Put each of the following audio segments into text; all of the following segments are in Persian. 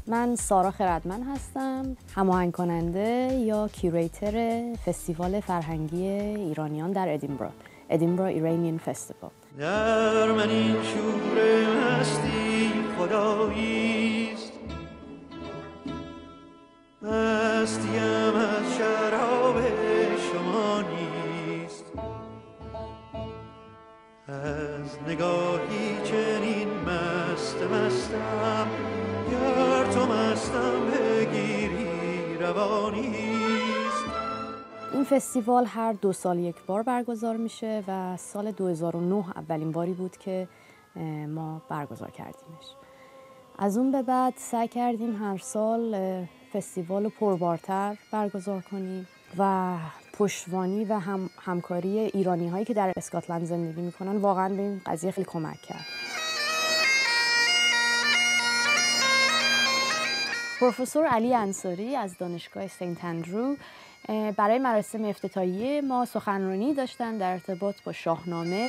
من سارا خردمند هستم، هماهنگ کننده یا کیوریتر فستیوال فرهنگی ایرانیان در ادینبرا، Edinburgh Iranian Festival. در من این شور مستی خداییست، مستیم از شراب شما نیست، از نگاهی چنین مستم، گر تو مستم بگیری روانیست. این فستیوال هر 2 سال یک بار برگزار میشه و سال 2009 اولین باری بود که ما برگزار کردیمش. از اون به بعد سعی کردیم هر سال فستیوال رو پربارتر برگزار کنیم و پشتوانی و همکاری ایرانی هایی که در اسکاتلند زندگی میکنن واقعا به این قضیه خیلی کمک کرد. پروفسور علی انصاری از دانشگاه سنت اندرو برای مراسم افتتاحیه ما سخنرانی داشتن در ارتباط با شاهنامه.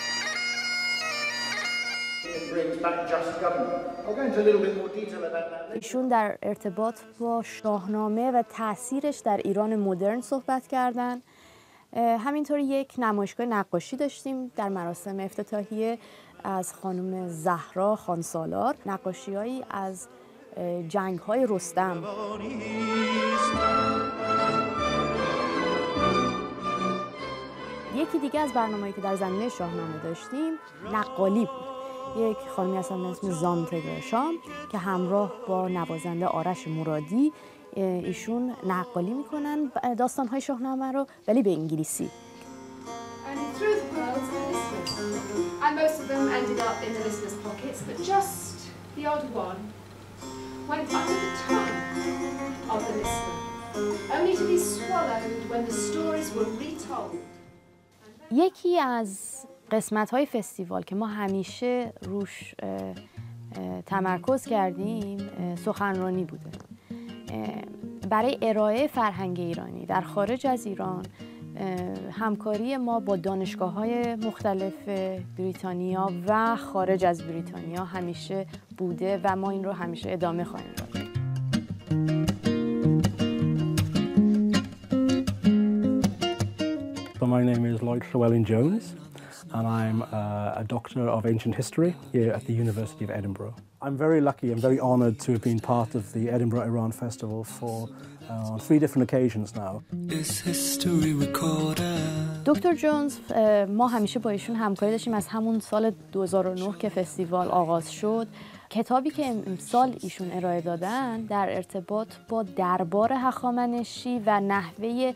ایشون در ارتباط با شاهنامه و تأثیرش در ایران مدرن صحبت کردن. همینطور یک نمایشگاه نقاشی داشتیم در مراسم افتتاحیه از خانم زهرا خانسالار، نقاشی‌هایی از جنگ‌های رستم. یکی دیگه از برنامه‌ای که در زمینه شاهنامه داشتیم نقالی بود. یک خانمی هستن به اسم زانته شام که همراه با نوازنده آرش مرادی ایشون نقالی میکنن داستان‌های شاهنامه رو ولی به انگلیسی. And most of them ended up in the listeners' pockets, but just the odd one went under the tongue of the listener, only to be swallowed when the stories were retold. یکی از قسمت‌های فستیوال که ما همیشه روش تمرکز کردیم سخنرانی بوده. برای ارائه فرهنگ ایرانی در خارج از ایران همکاری ما با دانشگاه‌های مختلف بریتانیا و خارج از بریتانیا همیشه بوده و ما این رو همیشه ادامه خواهیم داد. So my name is Lloyd Llewellyn-Jones and I'm a doctor of ancient history here at the University of Edinburgh. I'm very lucky and very honoured to have been part of the Edinburgh Iran Festival for on 3 different occasions now. دکتر جونز ما همیشه با ایشون همکاری داشتیم از همون سال 2009 که فستیوال آغاز شد. کتابی که امسال ایشون ارائه دادن در ارتباط با دربار هخامنشی و نحوه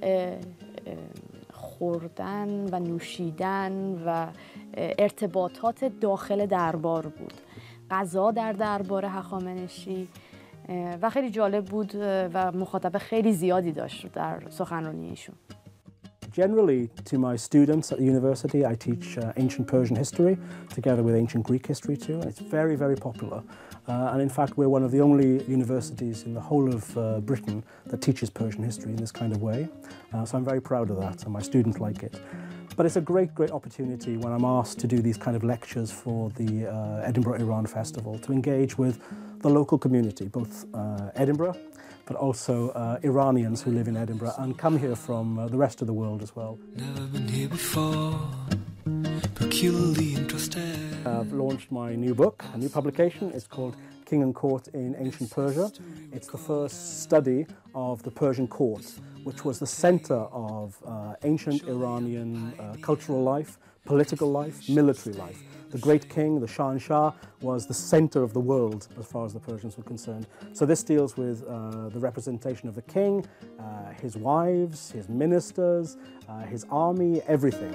خوردن و نوشیدن و ارتباطات داخل دربار بود. غذا در دربار هخامنشی و خیلی جالب بود و مخاطب خیلی زیادی داشت در سخنرانی ایشون. Generally, to my students at the university, I teach ancient Persian history together with ancient Greek history too. And it's very, very popular. And in fact, we're one of the only universities in the whole of Britain that teaches Persian history in this kind of way. So I'm very proud of that, and my students like it. But it's a great, great opportunity when I'm asked to do these kind of lectures for the Edinburgh Iran Festival to engage with the local community, both Edinburgh, but also Iranians who live in Edinburgh and come here from the rest of the world as well. Never been here before, peculiarly interested. I've launched my new book, a new publication. It's called King and Court in Ancient Persia. It's the first study of the Persian court, which was the center of ancient Iranian cultural life, political life, military life. The great king, the Shah, was the center of the world as far as the Persians were concerned. So this deals with the representation of the king, his wives, his ministers, his army, everything.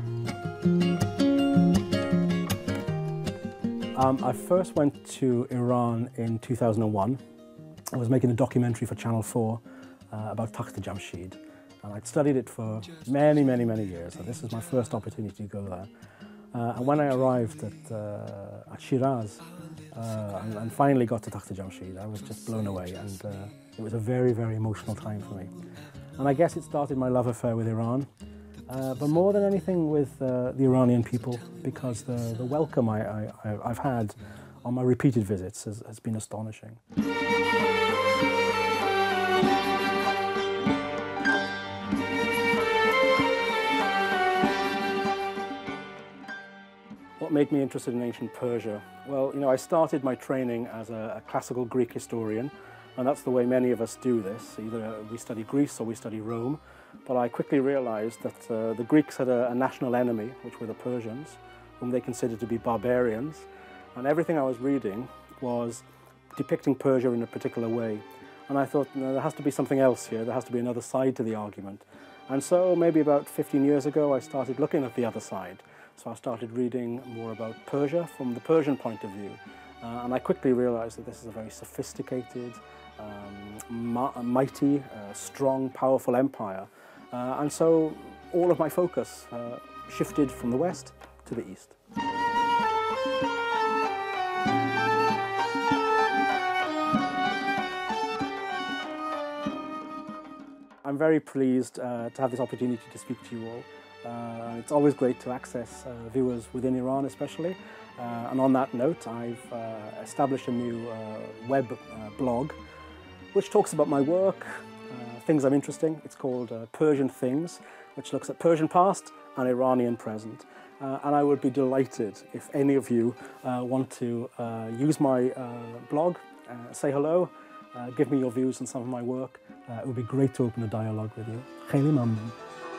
I first went to Iran in 2001. I was making a documentary for Channel 4 about Takht Jamshid. And I'd studied it for many, many, many years. So this is my first opportunity to go there. And when I arrived at Shiraz and finally got to Takht Jamshid, I was just blown away. And it was a very, very emotional time for me. And I guess it started my love affair with Iran. But more than anything with the Iranian people, because the welcome I've had on my repeated visits has been astonishing. What made me interested in ancient Persia? Well, I started my training as a classical Greek historian, and that's the way many of us do this. Either we study Greece or we study Rome. But I quickly realized that the Greeks had a national enemy, which were the Persians, whom they considered to be barbarians. And everything I was reading was depicting Persia in a particular way. And I thought, there has to be something else here. There has to be another side to the argument. And so maybe about 15 years ago, I started looking at the other side. So I started reading more about Persia from the Persian point of view. And I quickly realized that this is a very sophisticated, mighty, strong, powerful empire. And so all of my focus shifted from the west to the east. I'm very pleased to have this opportunity to speak to you all. It's always great to access viewers within Iran especially. And on that note, I've established a new web blog which talks about my work, things I'm interested in. It's called Persian Things, which looks at Persian past and Iranian present. And I would be delighted if any of you want to use my blog, say hello, give me your views on some of my work. It would be great to open a dialogue with you. خیلی ممنون.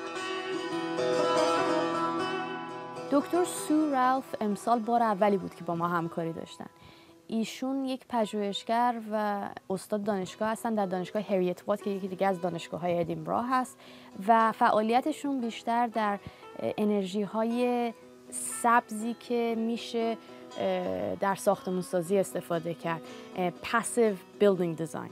دکتر سو رالف امسال بار اولی بود که با ما همکاری داشتن. ایشون یک پژوهشگر و استاد دانشگاه هستن در دانشگاه هریت وات که یکی دیگه از دانشگاه‌های ادینبرا هست و فعالیتشون بیشتر در انرژی‌های سبزی که میشه در ساختمان‌سازی استفاده کرد، پاسیو بیلدینگ دیزاین،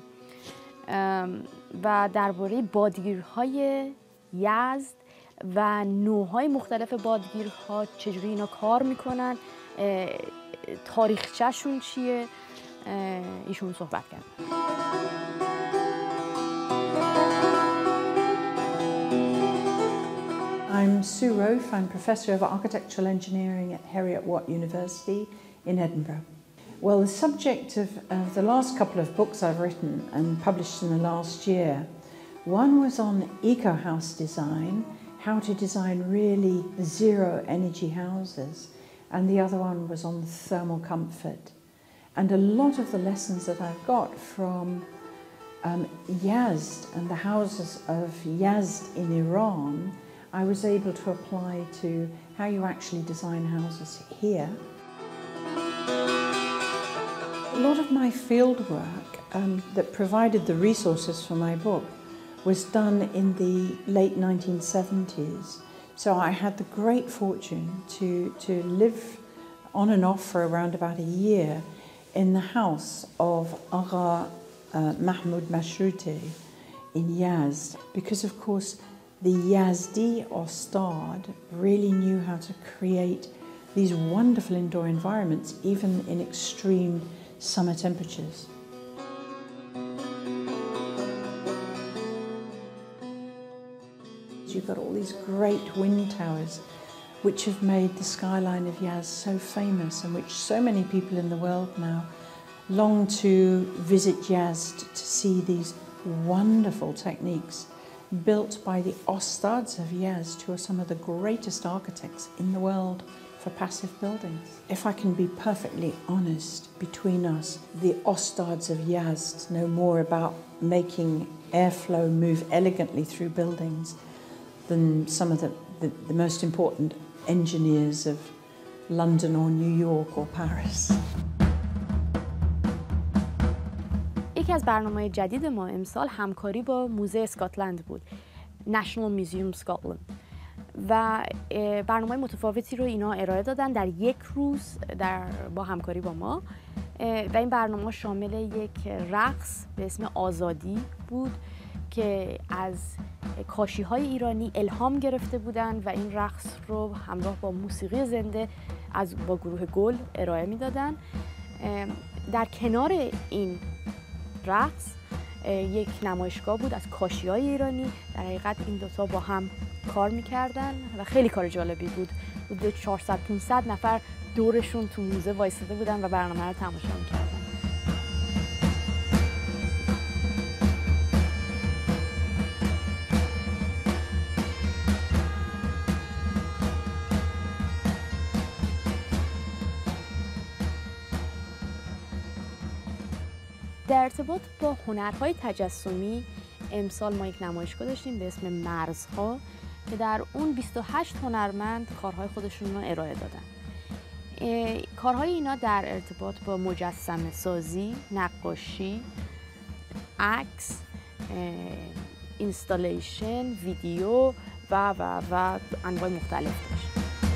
و درباره بادگیرهای یزد و نوع‌های مختلف بادگیرها، چجوری اینا کار میکنن، تاریخچه‌شون چیه، ایشون صحبت کرد. I'm Sue Rofe. I'm Professor of Architectural Engineering at Heriot-Watt University in Edinburgh. Well, the subject of the last couple of books I've written and published in the last year, one was on eco-house design, how to design really zero-energy houses, and the other one was on thermal comfort. And a lot of the lessons that I've got from Yazd and the houses of Yazd in Iran, I was able to apply to how you actually design houses here. A lot of my field work that provided the resources for my book was done in the late 1970s. So I had the great fortune to live on and off for around about a year in the house of Agha Mahmoud Mashrute in Yazd, because of course the Yazdi Ostad really knew how to create these wonderful indoor environments, even in extreme summer temperatures. You've got all these great wind towers which have made the skyline of Yazd so famous, and which so many people in the world now long to visit Yazd to see these wonderful techniques built by the Ostads of Yazd, who are some of the greatest architects in the world for passive buildings. If I can be perfectly honest between us, the Ostads of Yazd know more about making airflow move elegantly through buildings than some of the most important engineers of London or New York or Paris. یکی از برنامه‌های جدید ما امسال همکاری با موزه اسکاتلند بود، National Museum Scotland، و برنامه متفاوتی رو اینا ارائه دادن در یک روز با همکاری با ما، و این برنامه شامل یک رقص به اسم آزادی بود که از کاشی‌های ایرانی الهام گرفته بودن و این رقص رو همراه با موسیقی زنده با گروه گل ارائه میدادن. در کنار این رقص یک نمایشگاه بود از کاشی‌های ایرانی. در حقیقت این دوتا با هم کار میکردن و خیلی کار جالبی بود. حدود 400-500 نفر دورشون تو موزه وایساده بودن و برنامه رو تماشا میکردن. در ارتباط با هنرهای تجسمی امسال ما یک نمایشگاه داشتیم به اسم مرزها که در اون 28 هنرمند کارهای خودشون رو ارائه دادن. کارهای اینا در ارتباط با مجسمه سازی، نقاشی، عکس، اینستالیشن، ویدیو و انواع مختلف داشت.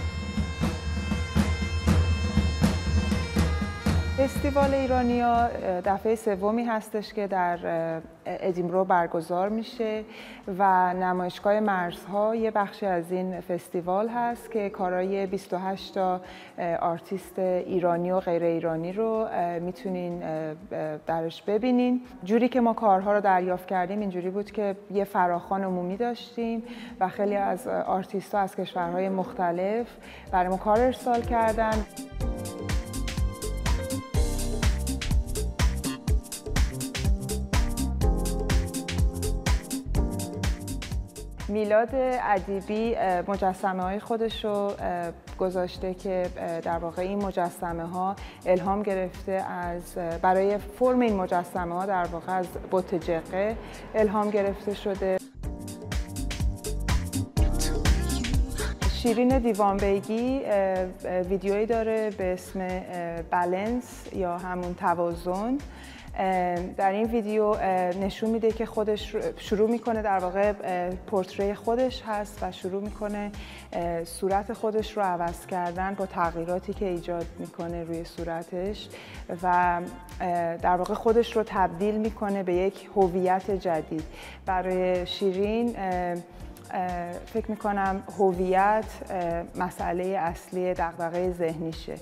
فستیوال ایرانیا دفعه سومی هستش که در ادینبرو برگزار میشه و نمایشگاه مرزها یه بخشی از این فستیوال هست که کارهای 28 تا آرتیست ایرانی و غیر ایرانی رو میتونین درش ببینین. جوری که ما کارها رو دریافت کردیم اینجوری بود که یه فراخوان عمومی داشتیم و خیلی از آرتیست‌ها از کشورهای مختلف برای ما کار ارسال کردن. میلاد ادیبی مجسمه‌های خودش رو گذاشته که در واقع این مجسمه‌ها الهام گرفته برای فرم این مجسمه‌ها در واقع از بت جقه الهام گرفته شده. شیرین دیوانبیگی ویدیویی داره به اسم بالانس یا همون توازن. در این ویدیو نشون میده که خودش شروع میکنه در واقع پورتری خودش هست و شروع میکنه صورت خودش رو عوض کردن با تغییراتی که ایجاد میکنه روی صورتش و در واقع خودش رو تبدیل میکنه به یک هویت جدید. برای شیرین فکر میکنم هویت مسئله اصلی دغدغه ذهنیشه.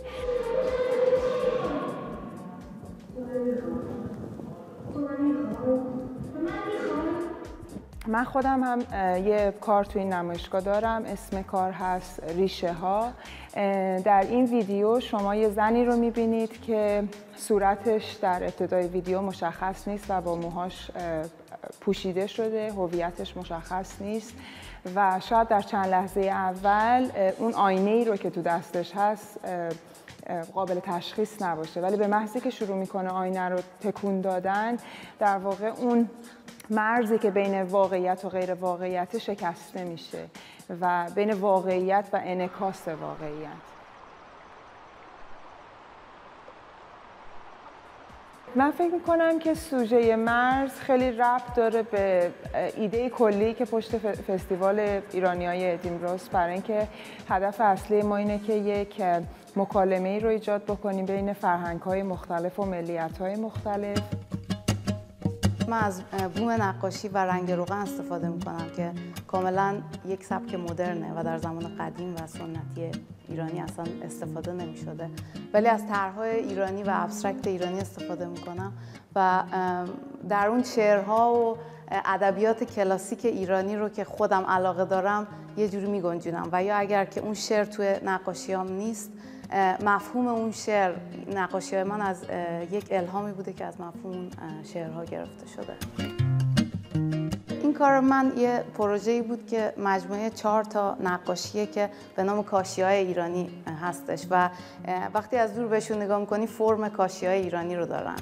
من خودم هم یه کار تو این نمایشگاه دارم، اسم کار هست ریشه ها. در این ویدیو شما یه زنی رو میبینید که صورتش در ابتدای ویدیو مشخص نیست و با موهاش پوشیده شده، هویتش مشخص نیست و شاید در چند لحظه اول اون آینه‌ای رو که تو دستش هست قابل تشخیص نباشه، ولی به محضی که شروع میکنه آینه رو تکون دادن در واقع اون مرزی که بین واقعیت و غیر واقعیت شکسته میشه و بین واقعیت و انعکاس واقعیت. من فکر میکنم که سوژه مرز خیلی ربط داره به ایده کلی که پشت فستیوال ایرانیای ادینبروست، برای اینکه هدف اصلی ما اینه که یک مکالمه‌ای رو ایجاد بکنیم بین فرهنگ‌های مختلف و ملیت‌های مختلف. من از بوم نقاشی و رنگ روغن استفاده میکنم که کاملا یک سبک مدرنه و در زمان قدیم و سنتی ایرانی اصلا استفاده نمیشده، ولی از طرح‌های ایرانی و ابسترکت ایرانی استفاده میکنم و در اون شعرها و ادبیات کلاسیک ایرانی رو که خودم علاقه دارم یه جوری میگنجونم و یا اگر که اون شعر توی نقاشیام نیست، مفهوم اون شعر نقاشی‌های من از یک الهامی بوده که از مفهوم اون شعرها گرفته شده. این کار من یه پروژه‌ای بود که مجموعه 4 تا نقاشیه که به نام کاشی‌های ایرانی هستش و وقتی از دور بهشون نگاه می‌کنی فرم کاشی‌های ایرانی رو دارن.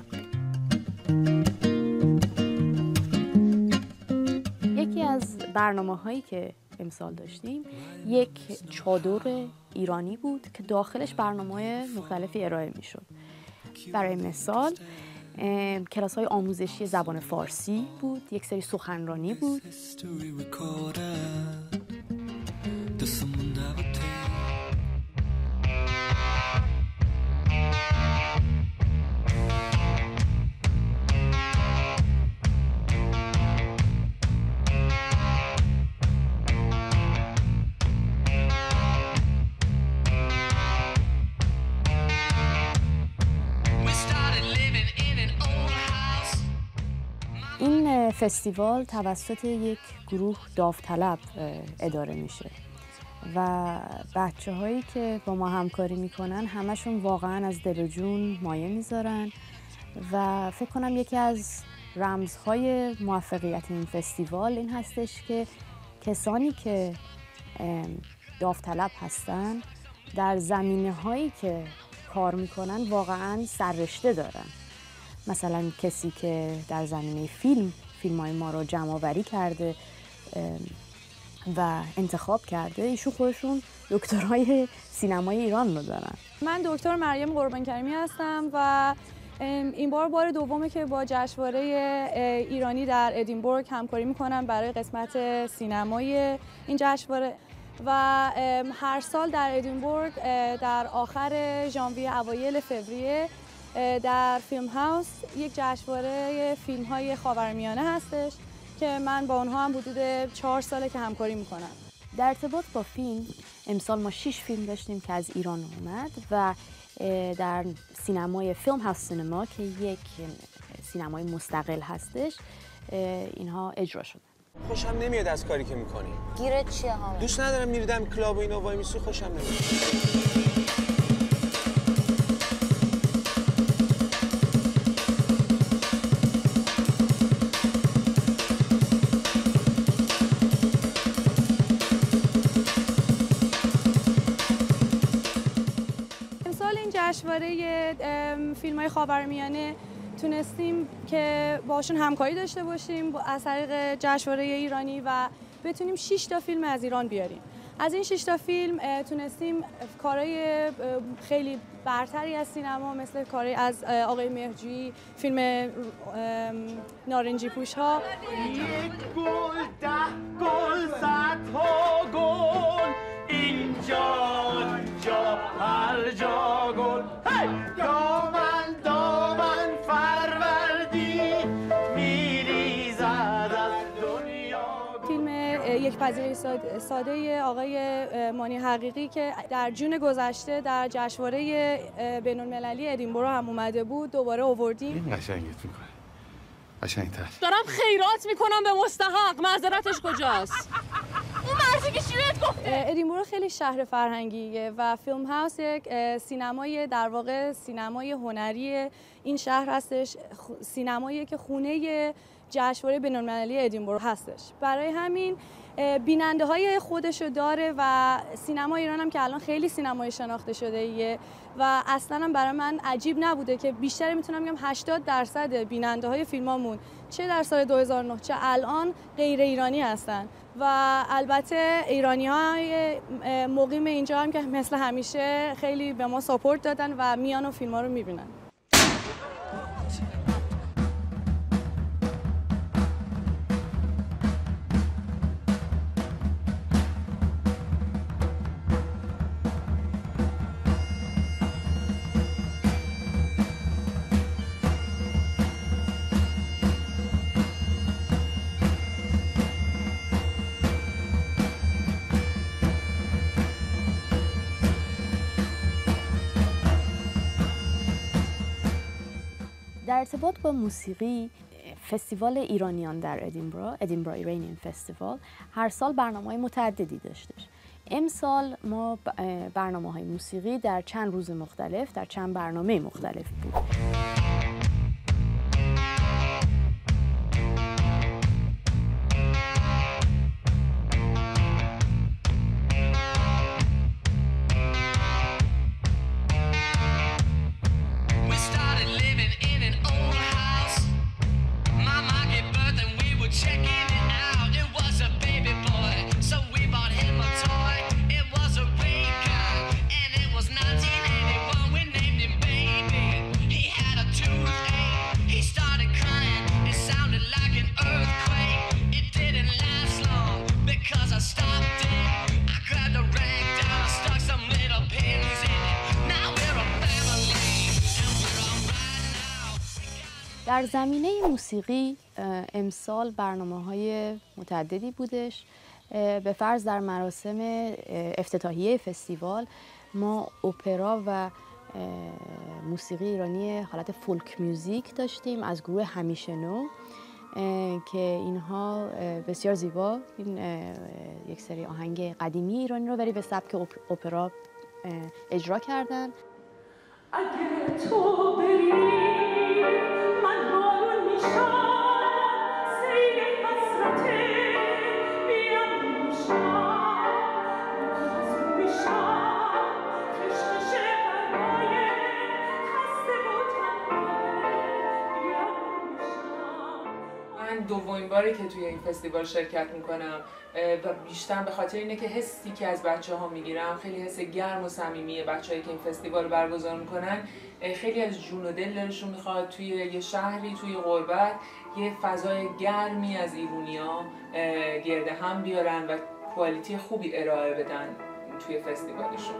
یکی از برنامه‌هایی که امسال داشتیم یک چادر ایرانی بود که داخلش برنامه‌های مختلفی ارائه می‌شد. برای مثال کلاس‌های آموزشی زبان فارسی بود، یک سری سخنرانی بود. این فستیوال توسط یک گروه داوطلب اداره میشه و بچه‌هایی که با ما همکاری میکنن همشون واقعا از دل و جون مایه میذارن و فکر کنم یکی از رمزهای موفقیت این فستیوال این هستش که کسانی که داوطلب هستن در زمینه‌هایی که کار میکنن واقعا سررشته دارن. مثلا کسی که در زمینه فیلم‌های ما رو جمع‌آوری کرده و انتخاب کرده، ایشون خودشون دکترای سینمای ایران رو دارن. من دکتر مریم قربانکریمی هستم و این بار دومه که با جشنواره ایرانی در ادینبورگ همکاری میکنم برای قسمت سینمای این جشنواره و هر سال در ادینبورگ در آخر ژانویه اوایل فوریه در فیلم هاوس یک جشنواره فیلم‌های خاورمیانه هستش که من با اونها هم حدود 4 ساله که همکاری میکنم. در ارتباط با فیلم امسال ما 6 فیلم داشتیم که از ایران اومد و در سینمای فیلم هاوس سینما که یک سینمای مستقل هستش اینها اجرا شد. خوشم نمیاد از کاری که میکنی. گیرت چیه ها؟ دوست ندارم میریدم کلاب و اینا وای میسی، خوشم نمیاد. جشنواره فیلم‌های خاورمیانه تونستیم که باشون همکاری داشته باشیم از طریق جشنواره ایرانی و بتونیم 6 تا فیلم از ایران بیاریم. از این 6 تا فیلم تونستیم کارهای خیلی برتری از سینما مثل کارهای از آقای مهرجویی، فیلم نارنجی پوش‌ها، یک گل 10 گل 100 ها گل اینجا هر جا گل دامن فروردی میریزد از دنیا. فیلم یک پذیره ساده آقای مانی حقیقی که در جون گذشته در جشنواره بین‌المللی ادینبرو هم اومده بود دوباره آوردیم. این قشنگت میکنه. قشنگ‌تر. دارم خیرات میکنم به مستحق. معذرتش کجاست؟ اون مرزی که شیرت گفته. ادینبرو خیلی شهر فرهنگیه و فیلم هاوس یک سینمای در واقع سینمای هنری این شهر هستش. سینمایی که خونه جشنواره بین‌المللی ادینبرو هستش. برای همین بیننده های خودشو داره و سینما ایران هم که الان خیلی سینمای شناخته شده ایه و اصلا هم برای من عجیب نبوده که بیشتر میتونم بگم 80% بیننده های فیلمامون چه در سال 2009 چه الان غیر ایرانی هستن و البته ایرانی های مقیم اینجا هم که مثل همیشه خیلی به ما ساپورت دادن و میان و فیلم ها رو میبینن. در ارتباط با موسیقی فستیوال ایرانیان در ادینبرا ایرانیان فستیوال هر سال برنامه‌های متعددی داشتش. امسال ما برنامه‌های موسیقی در چند روز مختلف در چند برنامه مختلف بود. در زمینه موسیقی امسال برنامه‌های متعددی بودش. به فرض در مراسم افتتاحیه فستیوال ما اپرا و موسیقی ایرانی حالت فولک میوزیک داشتیم از گروه همیشه نو که اینها بسیار زیبا این یک سری آهنگ قدیمی ایرانی رو ولی به سبک اپرا اجرا کردن. اگه تو بری من بارون میشم سیل حسرته بیام میشم خشخش برگای خسته و تنهای بیام میشم. من دومین باری که توی این فستیوال شرکت میکنم و بیشتر به خاطر اینه که حسی که از بچه‌ها میگیرم خیلی حس گرم و صمیمیه. بچه‌هایی که این فستیوال رو برگزار میکنن خیلی از جون و دل دلشون میخواد توی یه شهری توی غربت یه فضای گرمی از ایرونیا گرد هم بیارن و کوالیتی خوبی ارائه بدن توی فستیوالشون.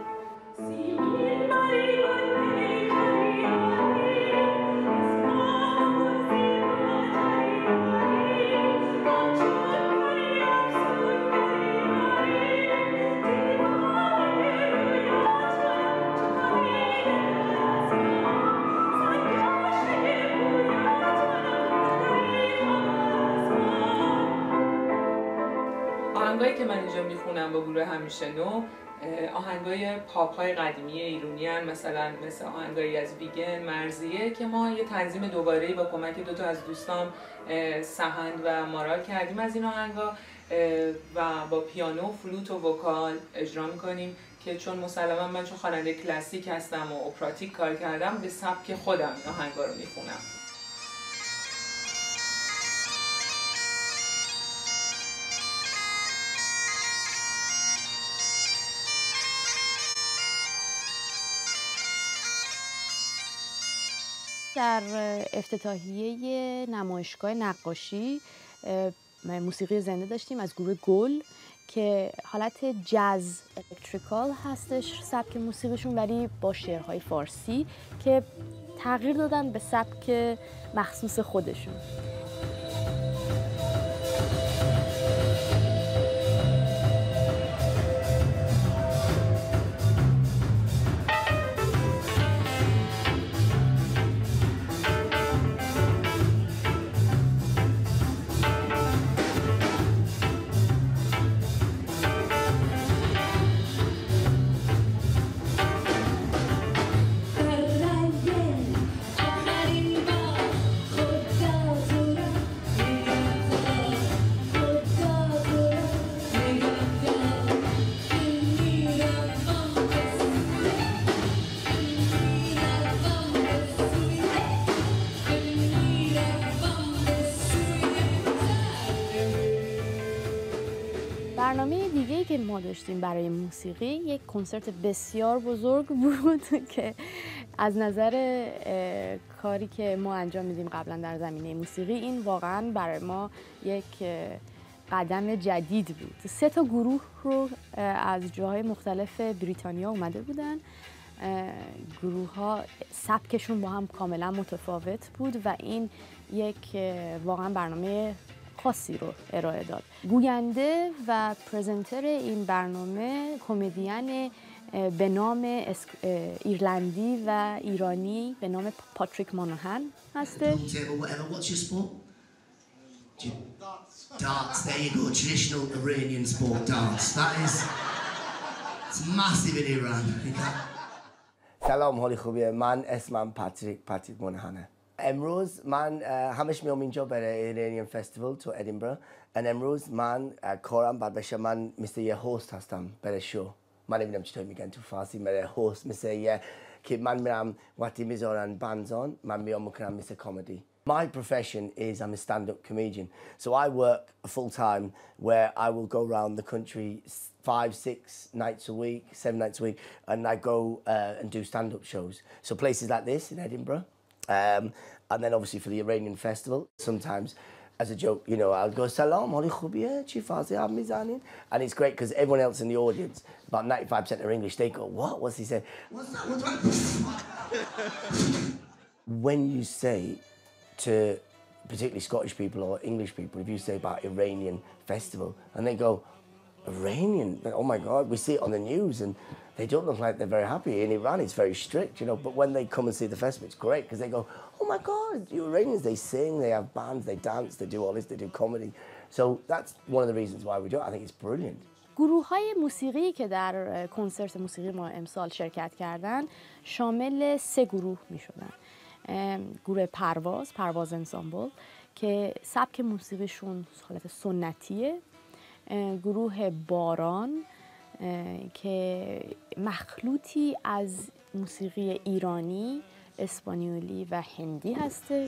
آهنگایی که من اینجا میخونم با گروه همیشه نو آهنگای پاپ‌های قدیمی ایرانی هستند، مثل آهنگایی از ویگن، مرزیه که ما یه تنظیم دوباره‌ای با کمک دوتا از دوستام سهند و مارال کردیم از این آهنگا و با پیانو، فلوت و وکال اجرا میکنیم که چون مسلما من چون خواننده کلاسیک هستم و اپراتیک کار کردم به سبک خودم این آهنگا رو میخونم. در افتتاحیه نمایشگاه نقاشی موسیقی زنده داشتیم از گروه گل که حالت جاز الکتریکال هستش سبک موسیقیشون ولی با شعرهای فارسی که تغییر دادن به سبک مخصوص خودشون. برنامه دیگه‌ای که ما داشتیم برای موسیقی یک کنسرت بسیار بزرگ بود که از نظر کاری که ما انجام میدیم قبلا در زمینه موسیقی این واقعا برای ما یک قدم جدید بود. 3 تا گروه رو از جاهای مختلف بریتانیا اومده بودن. گروه ها سبکشون با هم کاملا متفاوت بود و این یک واقعا برنامه خاصی رو ارائه داد. گوینده و پرزنتر این برنامه کمدین به نام ایرلندی و ایرانی به نام پاتریک مانوهن هسته. Darts, there you go, traditional Iranian sport darts. That is, it's massive in Iran. سلام، حالی خوبیه. من اسمم پاتریک مانوهنه. امروز من همش میام اینجا برای ایرانیان فستیوال تو ادینبرا و امروز من کارم بعد بشه من مثل یه هوست هستم برای شو. من نمیدونم چطور میگن تو فارسی برای هوست مثل یه که من میرم وقتی میذارن بانزان من میام میکنم مثل کمدی. My profession is I'm a stand-up comedian. So I work full-time where I will go around the country 5-6 nights a week, 7 nights a week, and I go and do stand-up shows. So places like this in Edinburgh. And then obviously for the Iranian festival, sometimes as a joke, you know, I'll go, Salam, hali khubiyeh, chi fazi ab mizanin? And it's great because everyone else in the audience, about 95% are English, they go, what? What's he saying? What's that? What's that? When you say to particularly Scottish people or English people, if you say about Iranian festival, and they go, Iranian, oh my God, we see it on the news and they don't look like they're very happy. In Iran, it's very strict, you know, but when they come and see the festival, it's great because they go, oh my God, you Iranians, they sing, they have bands, they dance, they do all this, they do comedy. So that's one of the reasons why we do it. I think it's brilliant. گروه‌های موسیقی که در کنسرت موسیقی ما امسال شرکت کردن شامل 3 گروه می‌شدن. گروه پرواز انسامبل که سبک موسیقیشون حالت سنتیه، گروه باران که مخلوطی از موسیقی ایرانی، اسپانیولی و هندی هسته.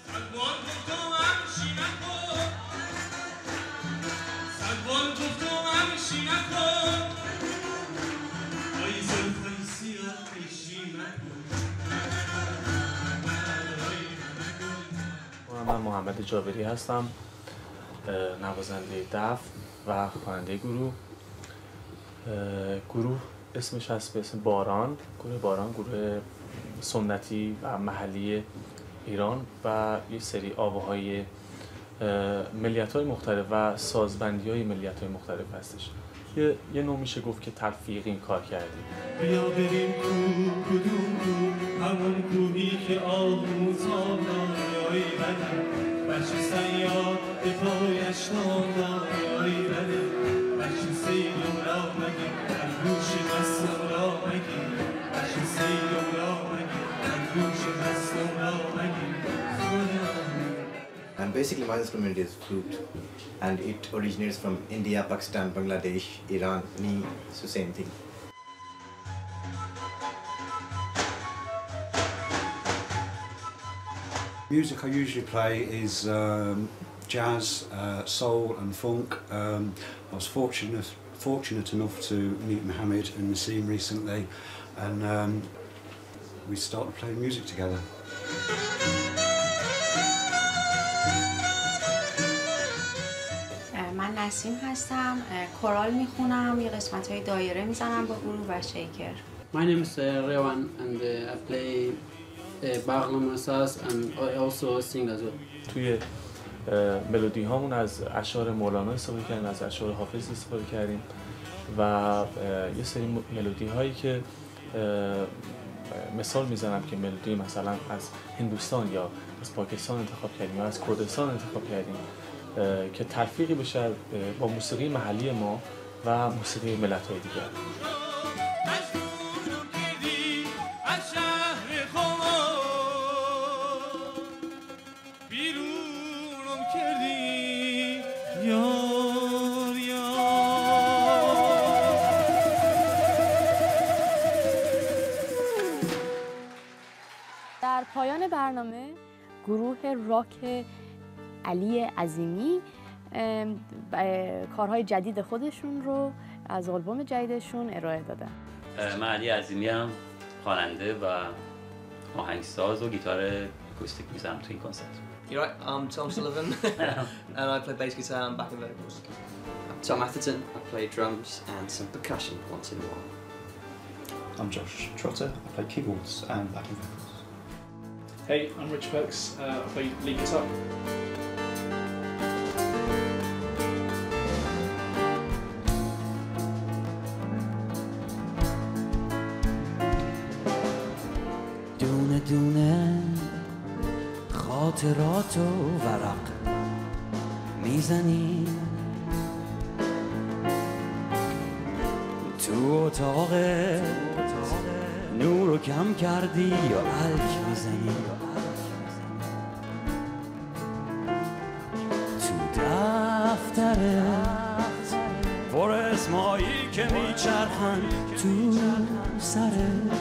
من محمد جابری هستم، نوازنده دف و خواننده گروه اسمش هست به اسم باران. گروه سنتی و محلی ایران و یه سری آواهای ملیت‌های مختلف و سازبندی‌های ملیت‌های مختلف هستش. یه نوع میشه گفت که تلفیقی این کار کردیم. بیا بریم کدوم همون کوهی که آهو تابای بده بچه سیاد به پایش نامای بده بچه سیدم را مگه در گوش مستم را مگه بچه سیدم را مگه در گوش مستم را مگه. And basically my instrument is flute and it originates from India, Pakistan, Bangladesh, Iran, it's the same thing. Music I usually play is jazz, soul and funk. I was fortunate enough to meet Mohammed and Nassim recently and we started playing music together. من نسیم هستم، کورال میخونم، یه قسمت‌های دایره میزنم با گروه و شیکر. My name is Rewan and I play Baghlama Saz and I also sing as well. توی ملودی هامون از اشعار مولانا استفاده کردیم، از اشعار حافظ استفاده کردیم و یه سری ملودی هایی که مثال میزنم که ملودی مثلا از هندوستان یا از پاکستان انتخاب کردیم یا از کردستان انتخاب کردیم که تلفیقی بشه با موسیقی محلی ما و موسیقی ملت‌های دیگر. در پایان برنامه گروه راک علی عظیمی کارهای جدید خودشون رو از آلبوم جدیدشون ارائه دادن. من علی عظیمی هم خواننده و آهنگساز و گیتار اکوستیک میزنم تو این کنسرت. I'm Tom Sullivan and I play bass guitar and backing vocals. I'm Tom Atherton, I play drums and some percussion once in a while. I'm Josh Trotter, I play keyboards and backing vocals. Hey, I'm Rich Perks, I play lead guitar. دونه دونه خاطرات و ورق میزنی تو اتاق نور رو کم کردی یا الک میزنی تو دفترت پر اسمایی که میچرخن تو سرت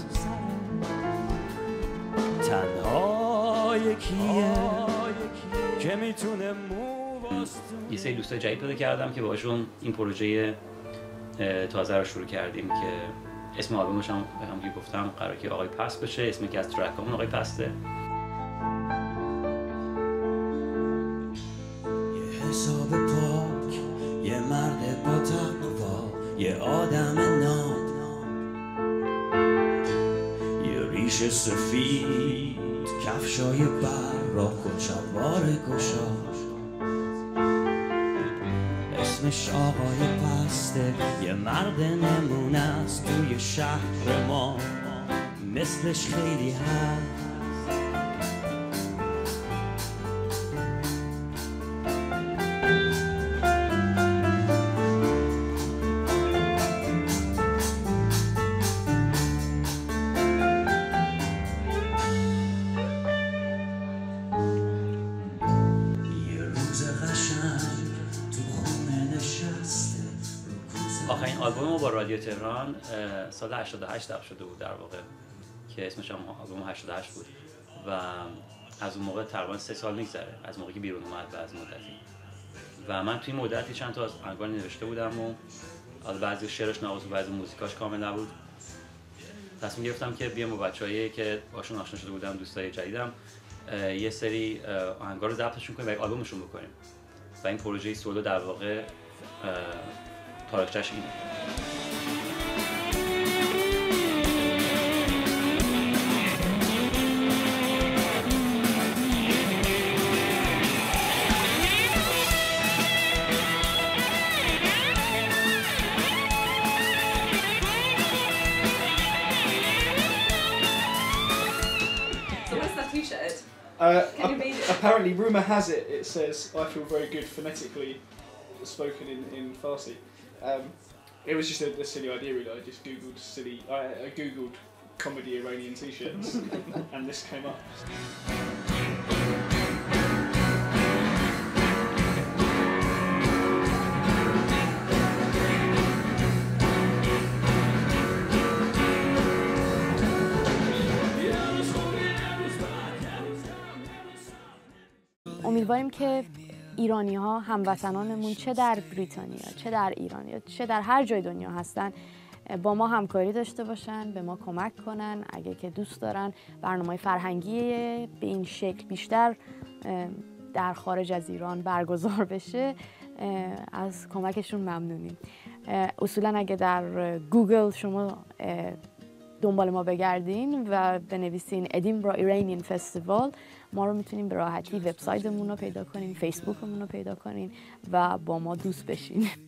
تنها یکیه که میتونه یه سری دوستای جدید پیدا کردم که باشون این پروژه تازه رو شروع کردیم که اسم آلبومش هم همونجوری گفتم قراره که آقای پست بشه. اسمی که از ترکامون آقای پسته. یه حساب پاک، یه مرد با تقوا، یه آدم نام، یه ریش سفید، کفشای براق و چوار گشا، اسمش آقای پسته، یه مرد نمونه است توی شهر ما، مثلش خیلی هست. آخرین آلبوم ما با رادیو تهران سال 88 ضبط شده بود در واقع، که اسمش هم آلبوم 88 بود و از اون موقع تقریبا 3 سال میگذره از موقعی که بیرون اومد و از مدتی. و من توی مدتی چند تا از آهنگا نوشته بودم و حالا بعضی شعرش نبود و بعضی موزیکاش کامل نبود. تصمیم گرفتم که بیام با بچه‌هایی که باشون آشنا شده بودم، دوستای جدیدم، یه سری آهنگا رو ضبطشون کنیم و آلبومشون بکنیم. و این پروژه سولو در واقع تاریخچه‌اش اینه. Apparently, rumour has it, it says, I feel very good phonetically spoken in Farsi. It was just a silly idea really. I just googled I googled comedy Iranian t-shirts and this came up. امیدواریم که ایرانی‌ها هموطنانمون چه در بریتانیا، چه در ایران یا چه در هر جای دنیا هستن با ما همکاری داشته باشن، به ما کمک کنن. اگه که دوست دارن برنامه‌های فرهنگی به این شکل بیشتر در خارج از ایران برگزار بشه، از کمکشون ممنونیم. اصولا اگه در گوگل شما دنبال ما بگردین و بنویسین Edinburgh Iranian Festival، ما رو میتونین به راحتی وبسایتمون رو پیدا کنین، فیسبوکمون رو پیدا کنین و با ما دوست بشین.